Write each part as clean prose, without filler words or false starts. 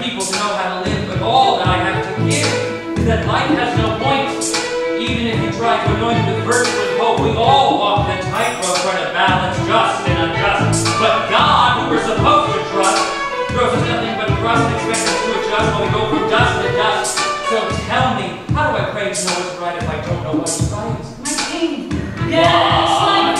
people to know how to live, but all that I have to give is that life has no point. Even if you try to anoint it with virtue and hope, we all walk the tightrope trying to balance just and unjust. But God, who we're supposed to trust, throws us nothing but trust and expects us to adjust while we go from dust to dust. So tell me, how do I pray to know what's right if I don't know what is right? My king. Yes, like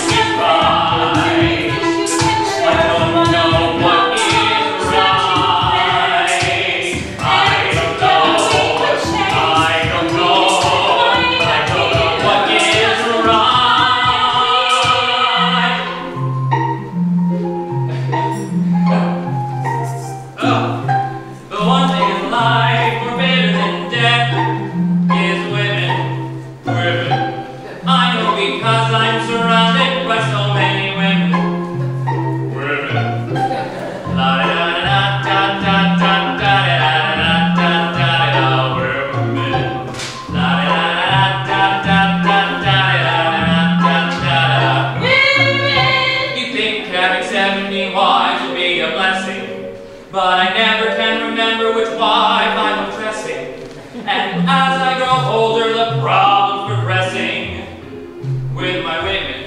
but I never can remember which wife I'm addressing. And as I grow older, the problem's progressing with my women.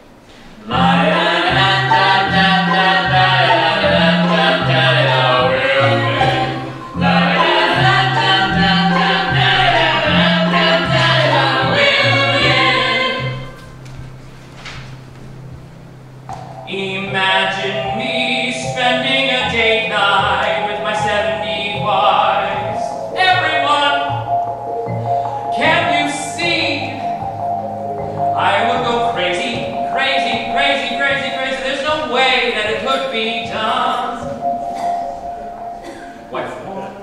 Imagine me spending a date night with my 70 wives. Everyone, can't you see? I would go crazy, crazy, crazy, crazy, crazy. There's no way that it could be done. Wife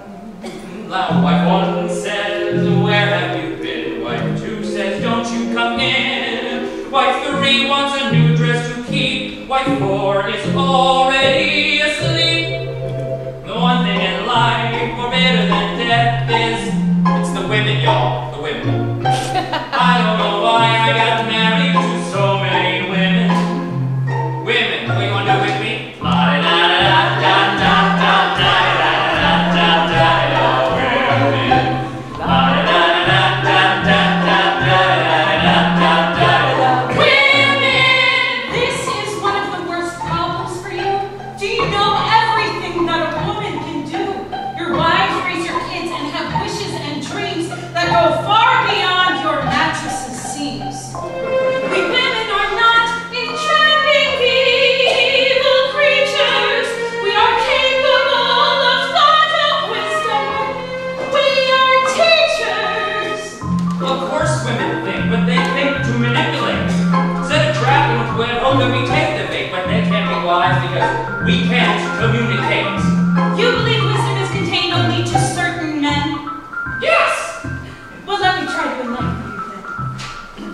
one says, where have you been? Wife two says, don't you come in. Wife three wants a new dress to keep. Wife four is already asleep. The one thing in life more bitter than death is, it's the women, y'all, the women. I don't know why I got married to so many women. Women, what you wanna do with me? Because we can't communicate. You believe wisdom is contained only to certain men? Yes! Well, let me try to enlighten you then.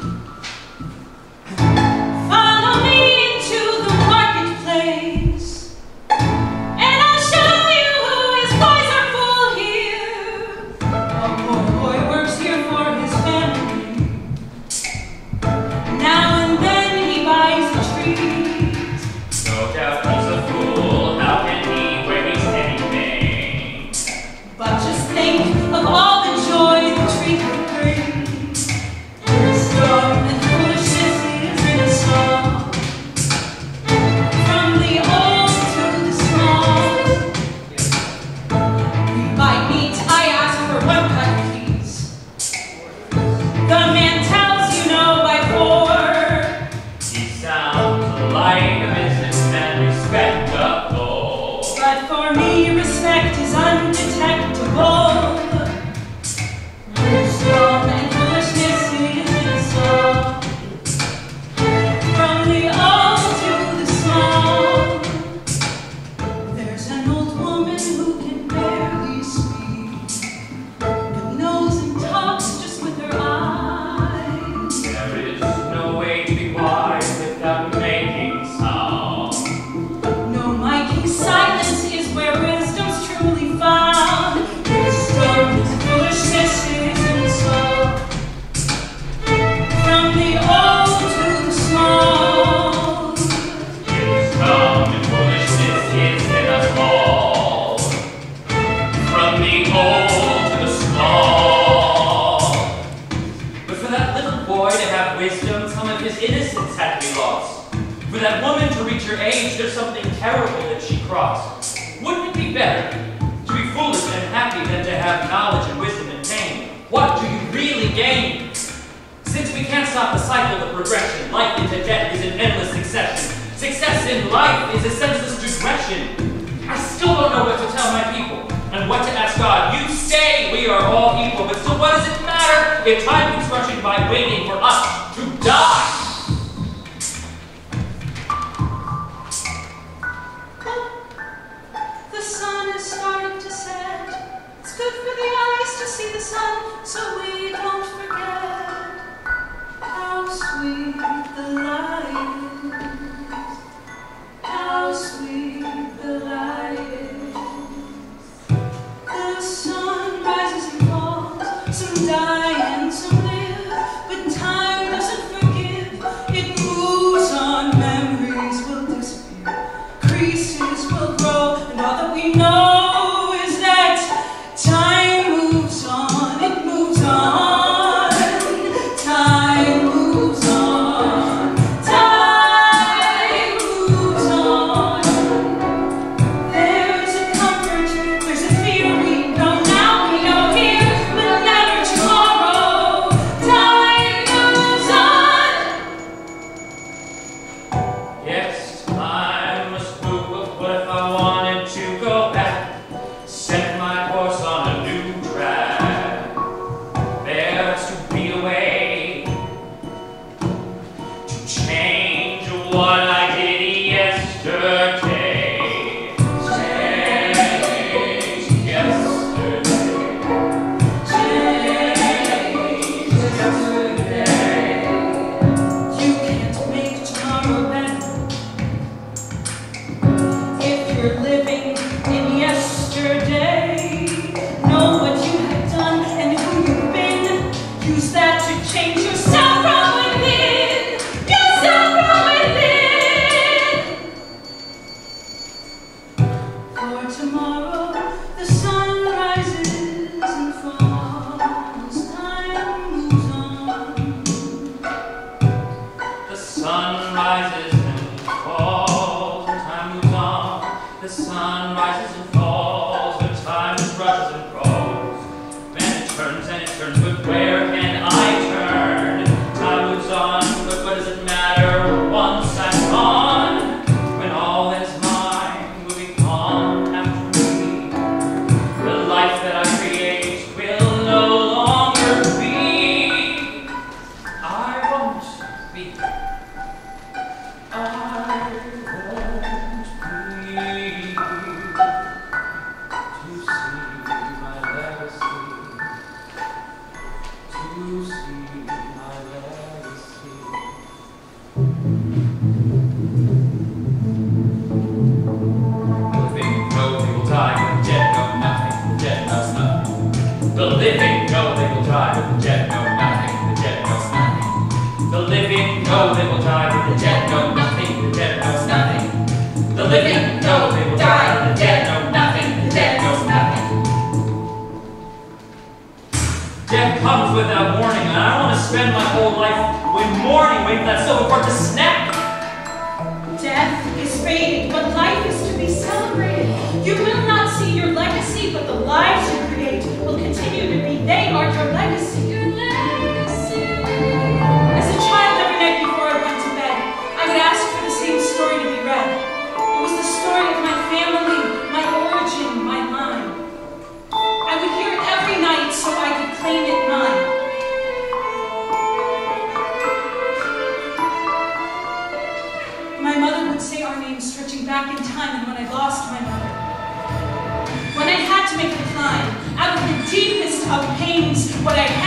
Follow me into the marketplace, and I'll show you who his boys are full here. A poor boy works here for his family. Now and then he buys a treat. No doubt he's a fool. the old to the small. But for that little boy to have wisdom, some of his innocence had to be lost. For that woman to reach her age, there's something terrible that she crossed. Wouldn't it be better to be foolish and happy than to have knowledge and wisdom and pain? What do you really gain? Since we can't stop the cycle of progression, life into death is an endless succession. Success in life is a senseless digression. I still don't know what to tell my people and what to ask God. You say we are all equal, but still what does it matter if time keeps rushing by waiting for us to die? The sun is starting to set. It's good for the eyes to see the sun, so we don't forget how sweet the light is. How sweet the light is. The sun rises and falls. Some die and some live, but time doesn't forgive. It moves on. Memories will disappear. Creases will grow, and all that we know is that time moves on. It moves on. Time moves on. Time moves on. There's a comfort, there's a fear. We know now, we know here, we'll never tomorrow. Time moves on. Yes, time must move, but what if I wanted to go back? Set my course on a new track. There's to be a way to change what I did yesterday. Change yesterday. Change yesterday. You can't make tomorrow better if you're living in yesterday. Know what you have done and who you've been. Use that to change yourself from within. Yourself from within. For tomorrow, the sun rises and falls. Time moves on. The sun rises and falls, and time moves on. The sun rises and falls, the time rushes and crawls. And it turns, but where can I turn? Time moves on, but what does it matter once I'm gone? When all that is mine will be gone after me. The life that I create will no longer be. I won't be. I won't be. To see my legacy. To see my legacy. The living know they will die, but the dead know nothing. The dead knows nothing. The living know they will die, but the dead know nothing. The dead knows nothing. The living know they will die, but the dead know nothing. The dead knows nothing. The living know they will die, but the dead know nothing. The dead knows nothing. Death comes without warning, and I don't want to spend my whole life with mourning, waiting for that silver cord to snap. Death is fading, but life is to be celebrated. You will not see your legacy, but the lives you create will continue to be. They are your legacy. Your legacy. As a child, every night before I went to bed, I would ask for the same story to be read. It was the story of my family, my origin, my line. I would hear it every night so I could claim it mine. My mother would say our names stretching back in time, and when I lost my mother, when I had to make the climb out of the deepest of pains, what I had